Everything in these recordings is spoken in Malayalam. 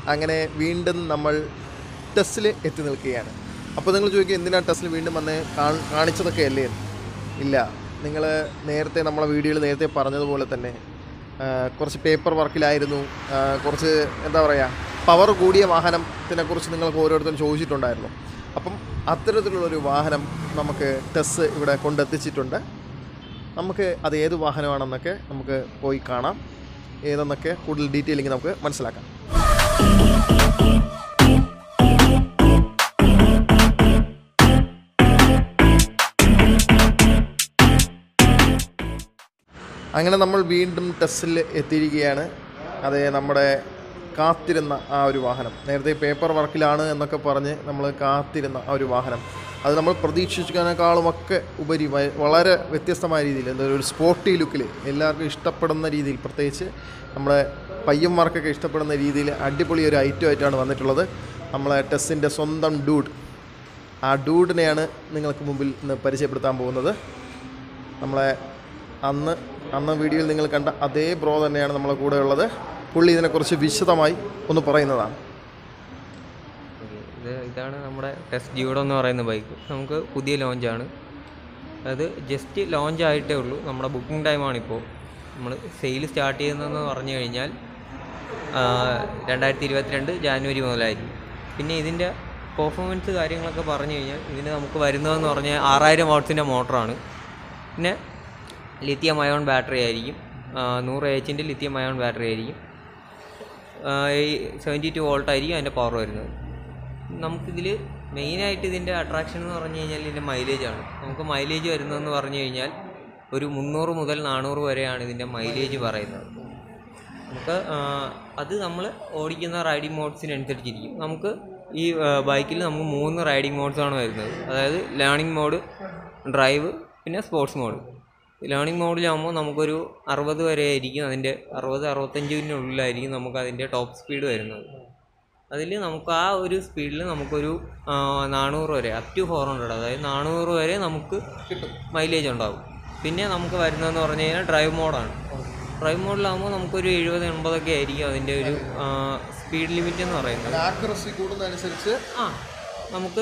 അങ്ങനെ വീണ്ടും നമ്മൾ ടെസ്റ്റിൽ എത്തി നിൽക്കുകയാണ്. അപ്പോൾ നിങ്ങൾ ചോദിക്കുക എന്തിനാണ് ടെസ്റ്റിൽ വീണ്ടും വന്ന് കാണിച്ചതൊക്കെ അല്ലേ? ഇല്ല, നിങ്ങൾ നേരത്തെ നമ്മളെ വീഡിയോയിൽ നേരത്തെ പറഞ്ഞതുപോലെ തന്നെ കുറച്ച് പേപ്പർ വർക്കിലായിരുന്നു. കുറച്ച് എന്താ പറയുക, പവർ കൂടിയ വാഹനത്തിനെക്കുറിച്ച് നിങ്ങൾക്ക് ഓരോരുത്തരും ചോദിച്ചിട്ടുണ്ടായിരുന്നു. അപ്പം അത്തരത്തിലുള്ളൊരു വാഹനം നമുക്ക് ടെസ്റ്റ് ഇവിടെ കൊണ്ടെത്തിച്ചിട്ടുണ്ട്. നമുക്ക് അത് ഏത് വാഹനമാണെന്നൊക്കെ നമുക്ക് പോയി കാണാം. ഏതെന്നൊക്കെ കൂടുതൽ ഡീറ്റെയിലിംഗ് നമുക്ക് മനസ്സിലാക്കാം. അങ്ങനെ നമ്മൾ വീണ്ടും ടെസ്റ്റിൽ എത്തിയിരിക്കുകയാണ്. അത് നമ്മുടെ കാത്തിരുന്ന ആ ഒരു വാഹനം, നേരത്തെ പേപ്പർ വർക്കിലാണ് എന്നൊക്കെ പറഞ്ഞ് നമ്മൾ കാത്തിരുന്ന ആ ഒരു വാഹനം, അത് നമ്മൾ പ്രതീക്ഷിച്ചതിനേക്കാളുമൊക്കെ ഉപരി വളരെ വ്യത്യസ്തമായ രീതിയിൽ, എന്താ ഒരു സ്പോർട്ടി ലുക്കിൽ എല്ലാവർക്കും ഇഷ്ടപ്പെടുന്ന രീതിയിൽ, പ്രത്യേകിച്ച് നമ്മുടെ പയ്യന്മാർക്കൊക്കെ ഇഷ്ടപ്പെടുന്ന രീതിയിൽ അടിപൊളി ഒരു ഐറ്റമായിട്ടാണ് വന്നിട്ടുള്ളത്. നമ്മളെ ടെസ്സിൻ്റെ സ്വന്തം ഡൂഡ്. ആ ഡൂഡിനെയാണ് നിങ്ങൾക്ക് മുമ്പിൽ ഇന്ന് പരിചയപ്പെടുത്താൻ പോകുന്നത്. നമ്മളെ അന്ന് വീഡിയോയിൽ നിങ്ങൾ കണ്ട അതേ ബ്രോ തന്നെയാണ് നമ്മളെ കൂടെ ഉള്ളത്. പുള്ളി ഇതിനെക്കുറിച്ച് വിശദമായി ഒന്ന് പറയുന്നതാണ്. ഇതാണ് നമ്മുടെ ടെസ്റ്റ് ഡ്യൂഡ് എന്ന് പറയുന്ന ബൈക്ക്. നമുക്ക് പുതിയ ലോഞ്ചാണ്. അത് ജസ്റ്റ് ലോഞ്ച് ആയിട്ടേ ഉള്ളൂ. നമ്മുടെ ബുക്കിംഗ് ടൈമാണിപ്പോൾ. നമ്മൾ സെയിൽ സ്റ്റാർട്ട് ചെയ്യുന്നതെന്ന് പറഞ്ഞു കഴിഞ്ഞാൽ 2022 ജാനുവരി മുതലായിരിക്കും. പിന്നെ ഇതിൻ്റെ പെർഫോമൻസ് കാര്യങ്ങളൊക്കെ പറഞ്ഞു കഴിഞ്ഞാൽ ഇതിന് നമുക്ക് വരുന്നതെന്ന് പറഞ്ഞാൽ 6000 വാട്ട്സിൻ്റെ മോട്ടറാണ്. പിന്നെ ലിത്തിയം അയോൺ ബാറ്ററി ആയിരിക്കും. 100 AHൻ്റെ ലിത്തിയം അയോൺ ബാറ്ററി ആയിരിക്കും. 72 വോൾട്ട് ആയിരിക്കും അതിൻ്റെ പവർ വരുന്നത്. നമുക്കിതിൽ മെയിനായിട്ട് ഇതിൻ്റെ അട്രാക്ഷൻ എന്ന് പറഞ്ഞു കഴിഞ്ഞാൽ ഇതിൻ്റെ മൈലേജാണ്. നമുക്ക് മൈലേജ് വരുന്നതെന്ന് പറഞ്ഞു കഴിഞ്ഞാൽ ഒരു 300 മുതൽ 400 വരെയാണ് ഇതിൻ്റെ മൈലേജ് പറയുന്നത്. നമുക്ക് അത് നമ്മൾ ഓടിക്കുന്ന റൈഡിങ് മോഡ്സിനനുസരിച്ചിരിക്കും. നമുക്ക് ഈ ബൈക്കിൽ നമുക്ക് 3 റൈഡിങ് മോഡ്സാണ് വരുന്നത്. അതായത് ലേണിംഗ് മോഡ്, ഡ്രൈവ്, പിന്നെ സ്പോർട്സ് മോഡ്. ലേണിംഗ് മോഡിലാകുമ്പോൾ നമുക്കൊരു 60 വരെ ആയിരിക്കും, അതിൻ്റെ 60-65-നുള്ളിലായിരിക്കും നമുക്ക് അതിൻ്റെ ടോപ്പ് സ്പീഡ് വരുന്നത്. അതിൽ നമുക്ക് ആ ഒരു സ്പീഡിൽ നമുക്കൊരു 400 വരെ, അപ് ടു 400, അതായത് 400 വരെ നമുക്ക് മൈലേജ് ഉണ്ടാകും. പിന്നെ നമുക്ക് വരുന്നതെന്ന് പറഞ്ഞു കഴിഞ്ഞാൽ ഡ്രൈവ് മോഡാണ്. ഡ്രൈവ് മോഡിലാകുമ്പോൾ നമുക്കൊരു 70-80 ആയിരിക്കും അതിൻ്റെ ഒരു സ്പീഡ് ലിമിറ്റ് എന്ന് പറയുന്നത്. കൂടുന്നതനുസരിച്ച് നമുക്ക്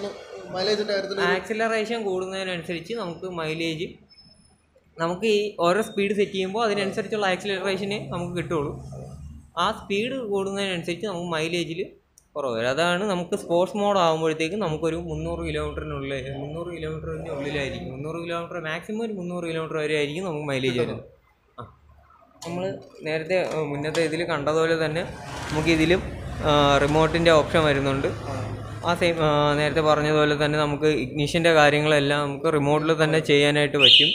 ആക്സിലറേഷൻ കൂടുന്നതിനനുസരിച്ച് നമുക്ക് മൈലേജ്, നമുക്ക് ഈ ഓരോ സ്പീഡ് സെറ്റ് ചെയ്യുമ്പോൾ അതിനനുസരിച്ചുള്ള ആക്സിലറേഷന് നമുക്ക് കിട്ടുള്ളൂ. ആ സ്പീഡ് കൂടുന്നതിനനുസരിച്ച് നമുക്ക് മൈലേജിൽ കുറവ് വരും. അതാണ് നമുക്ക് സ്പോർട്സ് മോഡ് ആകുമ്പോഴത്തേക്കും നമുക്കൊരു 300 കിലോമീറ്ററിൻ്റെ ഉള്ളിലായിരിക്കും. 300 കിലോമീറ്റർ, മാക്സിമം ഒരു 300 കിലോമീറ്റർ വരെ ആയിരിക്കും നമുക്ക് മൈലേജ് വരുന്നത്. നമ്മൾ നേരത്തെ മുന്നത്തെ ഇതിൽ കണ്ടതുപോലെ തന്നെ നമുക്കിതിലും റിമോട്ടിൻ്റെ ഓപ്ഷൻ വരുന്നുണ്ട്. ആ സെയിം നേരത്തെ പറഞ്ഞതുപോലെ തന്നെ നമുക്ക് ഇഗ്നിഷൻ്റെ കാര്യങ്ങളെല്ലാം നമുക്ക് റിമോട്ടിൽ തന്നെ ചെയ്യാനായിട്ട് പറ്റും.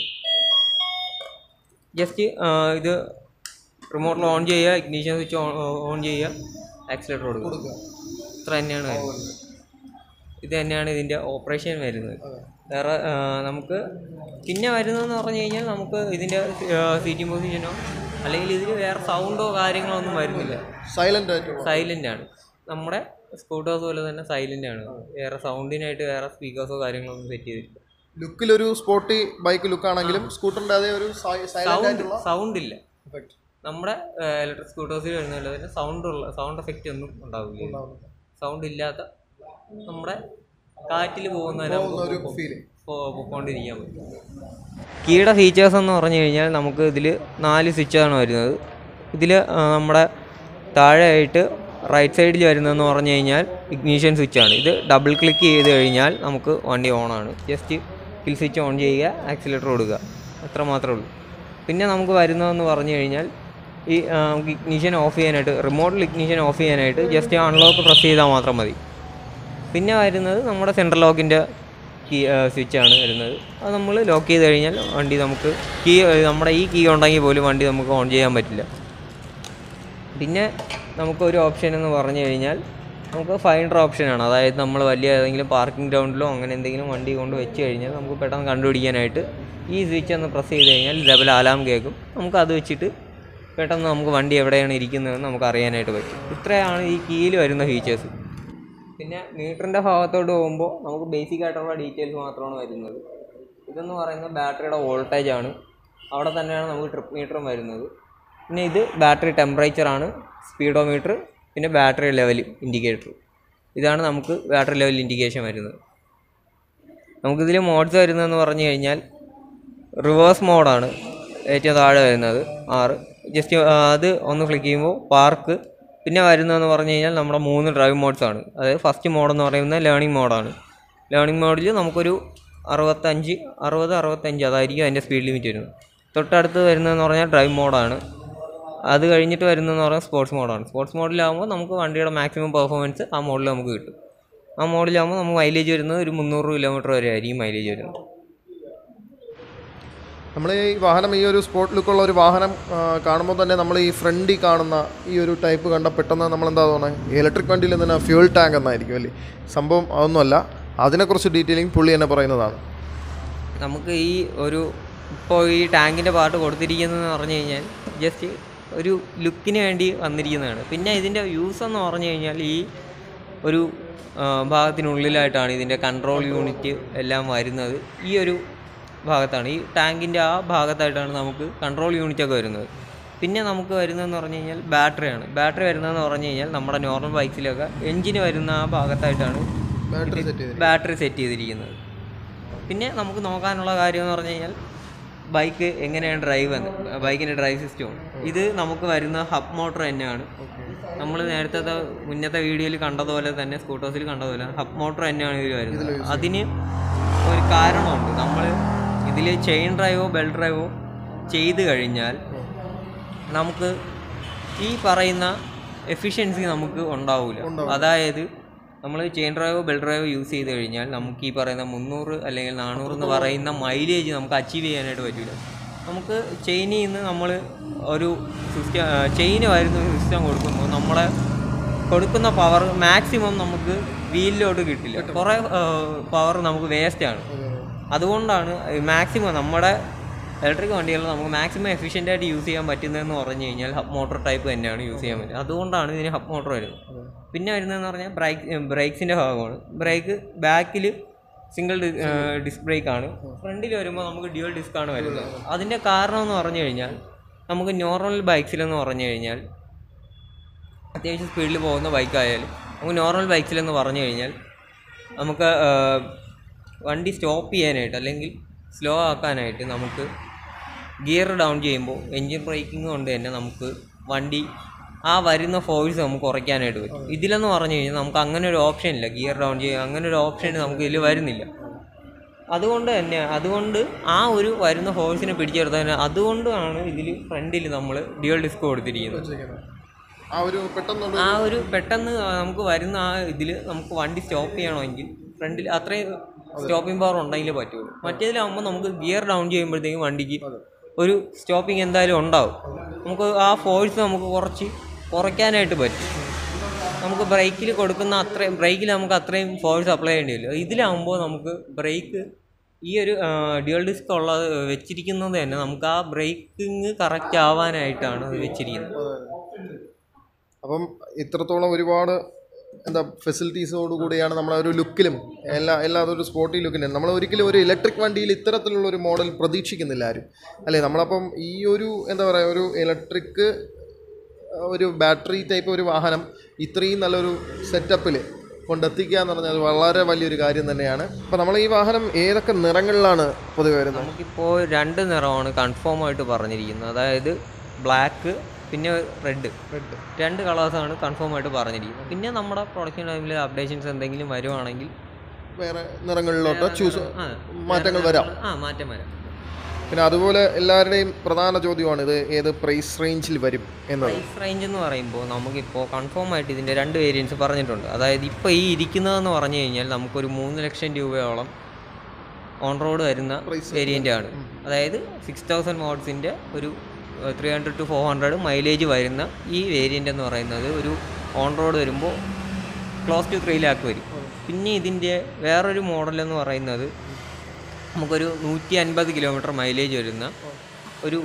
ജസ്റ്റ് ഇത് റിമോട്ടിൽ ഓൺ ചെയ്യുക, ഇഗ്നിഷൻ സ്വിച്ച് ഓൺ ചെയ്യുക, ആക്സിലേറ്റർ കൊടുക്കുക. ഇത്ര തന്നെയാണ് വരുന്നത്. ഇത് തന്നെയാണ് ഇതിൻ്റെ ഓപ്പറേഷൻ വരുന്നത്. വേറെ നമുക്ക് പിന്നെ വരുന്നതെന്ന് പറഞ്ഞു കഴിഞ്ഞാൽ നമുക്ക് ഇതിൻ്റെ സീറ്റിംഗ് പൊസിഷനോ അല്ലെങ്കിൽ ഇതിൽ വേറെ സൗണ്ടോ കാര്യങ്ങളോ ഒന്നും വരുന്നില്ല. സൈലൻ്റ് ആണ്. നമ്മുടെ സ്കൂട്ടേഴ്സ് പോലെ തന്നെ സൈലൻ്റ് ആണ്. വേറെ സൗണ്ടിനായിട്ട് വേറെ സ്പീക്കേഴ്സോ കാര്യങ്ങളോ ഒന്നും സെറ്റ് ചെയ്തിട്ടില്ല. ലുക്കിലൊരു സ്പോർട്ടി ബൈക്ക് ലുക്കാണെങ്കിലും സ്കൂട്ടറിൻ്റെ അതേ ഒരു സൗണ്ട് ഇല്ല. നമ്മുടെ ഇലക്ട്രിക് സ്കൂട്ടേഴ്സിൽ വരുന്നതല്ല തന്നെ സൗണ്ട് എഫക്റ്റ് ഒന്നും ഉണ്ടാവില്ല. സൗണ്ട് ഇല്ലാത്ത നമ്മുടെ കാറ്റിൽ പോയിക്കൊണ്ടിരിക്കാൻ പറ്റും. കീയുടെ ഫീച്ചേഴ്സ് എന്ന് പറഞ്ഞു കഴിഞ്ഞാൽ നമുക്ക് ഇതിൽ 4 സ്വിച്ചാണ് വരുന്നത്. ഇതിൽ നമ്മുടെ താഴെയായിട്ട് റൈറ്റ് സൈഡിൽ വരുന്നതെന്ന് പറഞ്ഞു കഴിഞ്ഞാൽ ഇഗ്നിഷൻ സ്വിച്ചാണ്. ഇത് ഡബിൾ ക്ലിക്ക് ചെയ്ത് കഴിഞ്ഞാൽ നമുക്ക് വണ്ടി ഓണാണ്. ജസ്റ്റ് കിൽ സ്വിച്ച് ഓൺ ചെയ്യുക, ആക്സിലേറ്റർ കൊടുക്കുക, അത്ര മാത്രമേ ഉള്ളൂ. പിന്നെ നമുക്ക് വരുന്നതെന്ന് പറഞ്ഞു കഴിഞ്ഞാൽ ഈ നമുക്ക് ഇഗ്നിഷൻ ഓഫ് ചെയ്യാനായിട്ട്, റിമോട്ടിൽ ഇഗ്നിഷൻ ഓഫ് ചെയ്യാനായിട്ട് ജസ്റ്റ് അൺലോക്ക് പ്രസ് ചെയ്താൽ മാത്രം മതി. പിന്നെ വരുന്നത് നമ്മുടെ സെൻട്രൽ ലോക്കിൻ്റെ കീ സ്വിച്ചാണ് വരുന്നത്. അത് നമ്മൾ ലോക്ക് ചെയ്ത് കഴിഞ്ഞാൽ വണ്ടി നമുക്ക് നമ്മുടെ ഈ കീ ഉണ്ടെങ്കിൽ പോലും വണ്ടി നമുക്ക് ഓൺ ചെയ്യാൻ പറ്റില്ല. പിന്നെ നമുക്കൊരു ഓപ്ഷൻ എന്ന് പറഞ്ഞു കഴിഞ്ഞാൽ നമുക്ക് ഫൈൻഡർ ഓപ്ഷനാണ്. അതായത് നമ്മൾ വലിയ ഏതെങ്കിലും പാർക്കിംഗ് ഗ്രൗണ്ടിലോ അങ്ങനെ എന്തെങ്കിലും വണ്ടി കൊണ്ട് വെച്ച് കഴിഞ്ഞാൽ നമുക്ക് പെട്ടെന്ന് കണ്ടുപിടിക്കാനായിട്ട് ഈ സ്വിച്ച് ഒന്ന് പ്രസ് ചെയ്ത് കഴിഞ്ഞാൽ ഇതേപോലെ അലാം കേൾക്കും. നമുക്ക് അത് വെച്ചിട്ട് പെട്ടെന്ന് നമുക്ക് വണ്ടി എവിടെയാണ് ഇരിക്കുന്നതെന്ന് നമുക്ക് അറിയാനായിട്ട് പറ്റും. ഇത്രയാണ് ഈ കീയിൽ വരുന്ന ഫീച്ചേഴ്സ്. പിന്നെ മീറ്ററിൻ്റെ ഭാഗത്തോട്ട് പോകുമ്പോൾ നമുക്ക് ബേസിക് ആയിട്ടുള്ള ഡീറ്റെയിൽസ് മാത്രമാണ് വരുന്നത്. ഇതെന്ന് പറയുന്നത് ബാറ്ററിയുടെ വോൾട്ടേജാണ്. അവിടെ തന്നെയാണ് നമുക്ക് ട്രിപ്പ് മീറ്ററും വരുന്നത്. പിന്നെ ഇത് ബാറ്ററി ടെമ്പറേച്ചറാണ്, സ്പീഡോമീറ്റർ, പിന്നെ ബാറ്ററി ലെവൽ ഇൻഡിക്കേറ്റർ. ഇതാണ് നമുക്ക് ബാറ്ററി ലെവൽ ഇൻഡിക്കേഷൻ വരുന്നത്. നമുക്കിതിൽ മോഡ്സ് വരുന്നതെന്ന് പറഞ്ഞു കഴിഞ്ഞാൽ റിവേഴ്സ് മോഡാണ് ഏറ്റവും താഴെ വരുന്നത് 6. ജസ്റ്റ് അത് ഒന്ന് ക്ലിക്ക് ചെയ്യുമ്പോൾ പാർക്ക്. പിന്നെ വരുന്നതെന്ന് പറഞ്ഞു കഴിഞ്ഞാൽ നമ്മുടെ 3 ഡ്രൈവ് മോഡ്സാണ്. അതായത് ഫസ്റ്റ് മോഡെന്ന് പറയുന്നത് ലേണിംഗ് മോഡാണ്. ലേണിംഗ് മോഡിൽ നമുക്കൊരു 60-65 അതായിരിക്കും അതിൻ്റെ സ്പീഡ് ലിമിറ്റ് വരുന്നത്. തൊട്ടടുത്ത് വരുന്നതെന്ന് പറഞ്ഞാൽ ഡ്രൈവ് മോഡാണ്. അത് കഴിഞ്ഞിട്ട് വരുന്നതെന്ന് പറഞ്ഞാൽ സ്പോർട്സ് മോഡാണ്. സ്പോർട്സ് മോഡിലാകുമ്പോൾ നമുക്ക് വണ്ടിയുടെ മാക്സിമം പെർഫോമൻസ് ആ മോഡിൽ നമുക്ക് കിട്ടും. ആ മോഡിലാകുമ്പോൾ നമുക്ക് മൈലേജ് വരുന്നത് ഒരു 300 കിലോമീറ്റർ വരെ ആയിരിക്കും മൈലേജ് വരുന്നത്. നമ്മൾ ഈ വാഹനം, ഈ ഒരു സ്പോർട്ട് ലുക്കുള്ള ഒരു വാഹനം കാണുമ്പോൾ തന്നെ നമ്മൾ ഈ ഫ്രണ്ടിൽ കാണുന്ന ഈ ഒരു ടൈപ്പ് കണ്ട പെട്ടെന്ന് നമ്മളെന്താ തോന്നുന്നത്, ഇലക്ട്രിക് വണ്ടിയിൽ തന്നെ ഫ്യൂൽ ടാങ്ക് എന്നായിരിക്കും അല്ലേ? സംഭവം അതൊന്നുമല്ല. അതിനെക്കുറിച്ച് ഡീറ്റെയിലിംഗ് പുള്ളി തന്നെ പറയുന്നതാണ്. നമുക്ക് ഈ ഒരു ഇപ്പോൾ ഈ ടാങ്കിൻ്റെ പാർട്ട് കൊടുത്തിരിക്കുന്നതെന്ന് പറഞ്ഞു കഴിഞ്ഞാൽ ജസ്റ്റ് ഒരു ലുക്കിന് വേണ്ടി വന്നിരിക്കുന്നതാണ്. പിന്നെ ഇതിൻ്റെ യൂസ് എന്ന് പറഞ്ഞു കഴിഞ്ഞാൽ ഈ ഒരു ഭാഗത്തിനുള്ളിലായിട്ടാണ് ഇതിൻ്റെ കൺട്രോൾ യൂണിറ്റ് എല്ലാം വരുന്നത്. ഈ ഒരു ഭാഗത്താണ്, ഈ ടാങ്കിൻ്റെ ആ ഭാഗത്തായിട്ടാണ് നമുക്ക് കൺട്രോൾ യൂണിറ്റൊക്കെ വരുന്നത്. പിന്നെ നമുക്ക് വരുന്നതെന്ന് പറഞ്ഞു കഴിഞ്ഞാൽ ബാറ്ററിയാണ്. ബാറ്ററി വരുന്നതെന്ന് പറഞ്ഞു കഴിഞ്ഞാൽ നമ്മുടെ നോർമൽ ബൈക്സിലൊക്കെ എൻജിന് വരുന്ന ആ ഭാഗത്തായിട്ടാണ് ബാറ്ററി സെറ്റ് ചെയ്തിരിക്കുന്നത്. പിന്നെ നമുക്ക് നോക്കാനുള്ള കാര്യം എന്ന് പറഞ്ഞു കഴിഞ്ഞാൽ ബൈക്ക് എങ്ങനെയാണ് ഡ്രൈവ് എന്ന്, ബൈക്കിൻ്റെ ഡ്രൈവ് സിസ്റ്റമാണ്. ഇത് നമുക്ക് വരുന്ന ഹബ് മോട്ടർ തന്നെയാണ്. നമ്മൾ മുന്നത്തെ വീഡിയോയിൽ കണ്ടതുപോലെ തന്നെ, സ്കൂട്ടേഴ്സിൽ കണ്ടതുപോലെ ഹബ് മോട്ടർ തന്നെയാണ് ഇതിൽ വരുന്നത്. അതിന് ഒരു കാരണമുണ്ട്. നമ്മൾ ഇതിൽ ചെയിൻ ഡ്രൈവോ ബെൽറ്റ് ഡ്രൈവോ ചെയ്ത് കഴിഞ്ഞാൽ നമുക്ക് ഈ പറയുന്ന എഫിഷ്യൻസി നമുക്ക് ഉണ്ടാവില്ല. അതായത് നമ്മൾ ചെയിൻ ഡ്രൈവോ ബെൽറ്റ് ഡ്രൈവോ യൂസ് ചെയ്ത് കഴിഞ്ഞാൽ നമുക്ക് ഈ പറയുന്ന 300 അല്ലെങ്കിൽ 400 എന്ന് പറയുന്ന മൈലേജ് നമുക്ക് അച്ചീവ് ചെയ്യാനായിട്ട് പറ്റില്ല. നമുക്ക് ചെയിനിൽ നിന്ന് നമ്മൾ ഒരു സിസ്റ്റം, ചെയിന് വരുന്ന സിസ്റ്റം കൊടുക്കുമ്പോൾ നമ്മളെ കൊടുക്കുന്ന പവർ മാക്സിമം നമുക്ക് വീലിലോട്ട് കിട്ടില്ല. കുറേ പവർ നമുക്ക് വേസ്റ്റാണ്. അതുകൊണ്ടാണ് മാക്സിമം നമ്മുടെ ഇലക്ട്രിക് വണ്ടികൾ നമുക്ക് മാക്സിമം എഫിഷ്യൻ്റായിട്ട് യൂസ് ചെയ്യാൻ പറ്റുന്നതെന്ന് പറഞ്ഞു കഴിഞ്ഞാൽ ഹബ് മോട്ടോർ ടൈപ്പ് തന്നെയാണ് യൂസ് ചെയ്യാൻ പറ്റുന്നത്. അതുകൊണ്ടാണ് ഇതിന് ഹബ് മോട്ടോർ വരുന്നത്. പിന്നെ വരുന്നതെന്ന് പറഞ്ഞാൽ ബ്രേക്സിൻ്റെ ഭാഗമാണ്. ബ്രേക്ക് ബാക്കിൽ സിംഗിൾ ഡിസ്ക് ബ്രേക്കാണ്. ഫ്രണ്ടിൽ വരുമ്പോൾ നമുക്ക് ഡ്യുവൽ ഡിസ്ക്കാണ് വരുന്നത്. അതിൻ്റെ കാരണം എന്ന് പറഞ്ഞു കഴിഞ്ഞാൽ നമുക്ക് നോർമൽ ബൈക്സിലെന്ന് പറഞ്ഞു കഴിഞ്ഞാൽ അത്യാവശ്യം സ്പീഡിൽ പോകുന്ന ബൈക്കായാലും നമുക്ക് നോർമൽ ബൈക്സിലെന്ന് പറഞ്ഞു കഴിഞ്ഞാൽ നമുക്ക് വണ്ടി സ്റ്റോപ്പ് ചെയ്യാനായിട്ട് അല്ലെങ്കിൽ സ്ലോ ആക്കാനായിട്ട് നമുക്ക് ഗിയർ ഡൗൺ ചെയ്യുമ്പോൾ എൻജിൻ ബ്രേക്കിംഗ് കൊണ്ട് തന്നെ നമുക്ക് വണ്ടി ആ വരുന്ന ഫോഴ്സ് നമുക്ക് കുറയ്ക്കാനായിട്ട് പറ്റും. ഇതിലെന്ന് പറഞ്ഞു കഴിഞ്ഞാൽ നമുക്ക് അങ്ങനെ ഒരു ഓപ്ഷൻ ഇല്ല. ഗിയർ ഡൗൺ ചെയ്യുക അങ്ങനെ ഒരു ഓപ്ഷൻ നമുക്ക് ഇതിൽ വരുന്നില്ല. അതുകൊണ്ട് ആ ഒരു വരുന്ന ഫോഴ്സിനെ പിടിച്ചെടുത്താൽ അതുകൊണ്ടാണ് ഇതിൽ ഫ്രണ്ടിൽ നമ്മൾ ഡ്യുവൽ ഡിസ്ക് കൊടുത്തിരിക്കുന്നത്. ആ ഒരു പെട്ടെന്ന് നമുക്ക് വരുന്ന ആ ഇതിൽ നമുക്ക് വണ്ടി സ്റ്റോപ്പ് ചെയ്യണമെങ്കിൽ ഫ്രണ്ടിൽ അത്രയും സ്റ്റോപ്പിംഗ് പവർ ഉണ്ടെങ്കിലേ പറ്റുള്ളൂ. മറ്റേതിലാകുമ്പോൾ നമുക്ക് ഗിയർ ഡൗൺ ചെയ്യുമ്പോഴത്തേക്കും വണ്ടിക്ക് ഒരു സ്റ്റോപ്പിംഗ് എന്തായാലും ഉണ്ടാവും. നമുക്ക് ആ ഫോഴ്സ് നമുക്ക് കുറയ്ക്കാനായിട്ട് പറ്റും. നമുക്ക് ബ്രേക്കിൽ കൊടുക്കുന്ന ബ്രേക്കിൽ നമുക്ക് അത്രയും ഫോഴ്സ് അപ്ലൈ ചെയ്യേണ്ടി വരില്ല. ഇതിലാകുമ്പോൾ നമുക്ക് ബ്രേക്ക് ഈ ഒരു ഡ്യുവൽ ഡിസ്ക് ഉള്ളത് വെച്ചിരിക്കുന്നത് തന്നെ നമുക്ക് ആ ബ്രേക്കിങ് കറക്റ്റ് ആവാനായിട്ടാണ് അത് വെച്ചിരിക്കുന്നത്. അപ്പം ഇത്രത്തോളം ഒരുപാട് ഫെസിലിറ്റീസോടുകൂടിയാണ് നമ്മളെ ഒരു ലുക്കിലും അതൊരു സ്പോർട്ടി ലുക്കിലും. നമ്മൾ ഒരിക്കലും ഒരു ഇലക്ട്രിക് വണ്ടിയിൽ ഇത്തരത്തിലുള്ള ഒരു മോഡൽ പ്രതീക്ഷിക്കുന്നില്ല ആരും, അല്ലേ? നമ്മളപ്പം ഈ ഒരു ഒരു ഇലക്ട്രിക് ഒരു ബാറ്ററി ടൈപ്പ് ഒരു വാഹനം ഇത്രയും നല്ലൊരു സെറ്റപ്പിൽ കൊണ്ടെത്തിക്കുക എന്ന് പറഞ്ഞാൽ വളരെ വലിയൊരു കാര്യം തന്നെയാണ്. അപ്പോൾ നമ്മൾ ഈ വാഹനം ഏതൊക്കെ നിറങ്ങളിലാണ് പൊതുവെ വരുന്നത്? നമുക്കിപ്പോൾ 2 നിറമാണ് കൺഫേം ആയിട്ട് പറഞ്ഞിരിക്കുന്നത്. അതായത് ബ്ലാക്ക് പിന്നെ റെഡ് 2 കളേഴ്സാണ് കൺഫേം ആയിട്ട് പറഞ്ഞിരിക്കുന്നത്. പിന്നെ നമ്മുടെ പ്രൊഡക്ഷൻ ടൈമിൽ അപ്ഡേഷൻസ് എന്തെങ്കിലും വരുവാണെങ്കിൽ വേറെ നിറങ്ങളിലോട്ട് മാറ്റങ്ങൾ വരാം. മാറ്റം വരാം. പിന്നെ അതുപോലെ എല്ലാവരുടെയും പ്രധാന ചോദ്യമാണ് ഇത് ഏത് പ്രൈസ് റേഞ്ചിൽ വരും എന്നത്. പ്രൈസ് റേഞ്ച് എന്ന് പറയുമ്പോൾ നമുക്കിപ്പോൾ കൺഫേം ആയിട്ട് ഇതിൻ്റെ 2 വേരിയൻസ് പറഞ്ഞിട്ടുണ്ട്. അതായത് ഇപ്പോൾ ഈ ഇരിക്കുന്നതെന്ന് പറഞ്ഞു കഴിഞ്ഞാൽ നമുക്കൊരു 3 ലക്ഷം രൂപയോളം ഓൺ റോഡ് വരുന്ന വേരിയൻ്റാണ്. അതായത് 6000 വാട്ട്സിൻ്റെ ഒരു 300 to 400 മൈലേജ് വരുന്ന ഈ വേരിയൻ്റ് എന്ന് പറയുന്നത് ഒരു ഓൺ റോഡ് വരുമ്പോൾ ക്ലോസ് ടു 3 ലാക്ക് വരും. പിന്നെ ഇതിൻ്റെ വേറൊരു മോഡലെന്ന് പറയുന്നത് നമുക്കൊരു 150 കിലോമീറ്റർ മൈലേജ് വരുന്ന ഒരു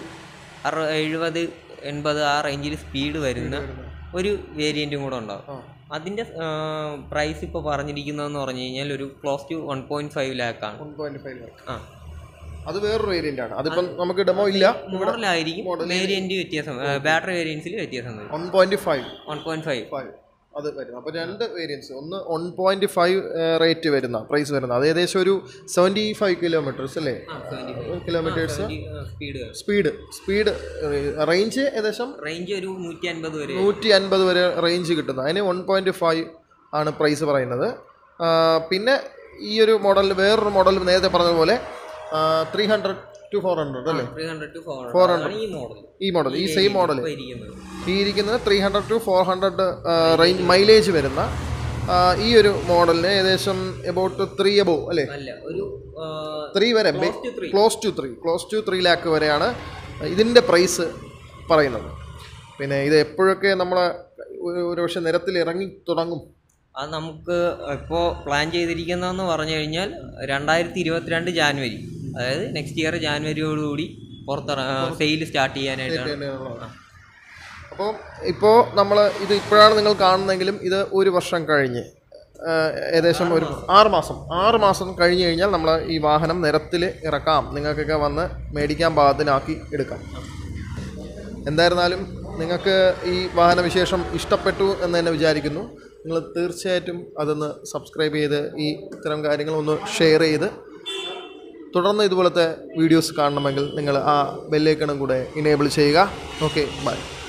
70-80 ആ റേഞ്ചിൽ സ്പീഡ് വരുന്ന ഒരു വേരിയൻറ്റും കൂടെ ഉണ്ടാകും. അതിൻ്റെ പ്രൈസ് ഇപ്പോൾ പറഞ്ഞിരിക്കുന്നതെന്ന് പറഞ്ഞു കഴിഞ്ഞാൽ ഒരു ക്ലോസ് ടു 1.5 ലാക്കാണ്. അത് വേറൊരു വേരിയന്റ് ആണ്. അതിപ്പം നമുക്ക് ഡെമോ ഇല്ല. മോഡലായിരിക്കും, വേരിയന്റ് വ്യത്യാസം, ബാറ്ററി വേരിയൻസിൽ വ്യത്യാസം വരും. 1.5 അത് വരുന്നത്. അപ്പോൾ 2 വേരിയൻസ്, ഒന്ന് 1.5 റേറ്റ് വരുന്ന പ്രൈസ് വരുന്നത്, അത് ഏകദേശം ഒരു 75 കിലോമീറ്റേഴ്സ് അല്ലേ, കിലോമീറ്റേഴ്സ് സ്പീഡ് റേഞ്ച്, ഏകദേശം റേഞ്ച് ഒരു 150 വരെ റേഞ്ച് കിട്ടുന്നത്. അതിന് 1.5 ആണ് പ്രൈസ് പറയുന്നത്. പിന്നെ ഈ ഒരു മോഡലിൽ വേറൊരു മോഡൽ നേരത്തെ പറഞ്ഞതുപോലെ 300 to 400 അല്ലേ, 400 ഈ മോഡൽ, ഈ സെയിം മോഡൽ ഈ ഇരിക്കുന്നത് 300 to 400 റേഞ്ച് മൈലേജ് വരുന്ന ഈ ഒരു മോഡലിന് ഏകദേശം എബൌട്ട് 3 above അല്ലേ, 3 വരെ, ക്ലോസ് ടു 3 lakh വരെയാണ് ഇതിൻ്റെ പ്രൈസ് പറയുന്നത്. പിന്നെ ഇത് എപ്പോഴൊക്കെ നമ്മളെ ഒരു പക്ഷേ നിരത്തിൽ ഇറങ്ങി തുടങ്ങും? അത് നമുക്ക് ഇപ്പോൾ പ്ലാൻ ചെയ്തിരിക്കുന്നതെന്ന് പറഞ്ഞു കഴിഞ്ഞാൽ 2022 ജാനുവരി, അതായത് നെക്സ്റ്റ് ഇയർ ജാനുവരിയോടുകൂടി സെയിൽ സ്റ്റാർട്ട് ചെയ്യാനായിട്ടാണ്. അപ്പോൾ ഇപ്പോൾ നമ്മൾ ഇത് ഇപ്പോഴാണ് നിങ്ങൾ കാണുന്നതെങ്കിലും ഇത് 1 വർഷം കഴിഞ്ഞ് ഏകദേശം ഒരു 6 മാസം കഴിഞ്ഞ് കഴിഞ്ഞാൽ നമ്മൾ ഈ വാഹനം നിരത്തിൽ ഇറക്കാം, നിങ്ങൾക്കൊക്കെ വന്ന് മേടിക്കാൻ പാകത്തിനാക്കി എടുക്കാം. എന്തായിരുന്നാലും നിങ്ങൾക്ക് ഈ വാഹനവിശേഷം ഇഷ്ടപ്പെട്ടു എന്ന് തന്നെ വിചാരിക്കുന്നു. നിങ്ങൾ തീർച്ചയായിട്ടും അതൊന്ന് സബ്സ്ക്രൈബ് ചെയ്ത് ഈ ഇത്തരം കാര്യങ്ങളൊന്ന് ഷെയർ ചെയ്ത് തുടർന്ന് ഇതുപോലത്തെ വീഡിയോസ് കാണണമെങ്കിൽ നിങ്ങൾ ആ ബെല്ലൈക്കണും കൂടെ ഇനേബിൾ ചെയ്യുക. Okay, by.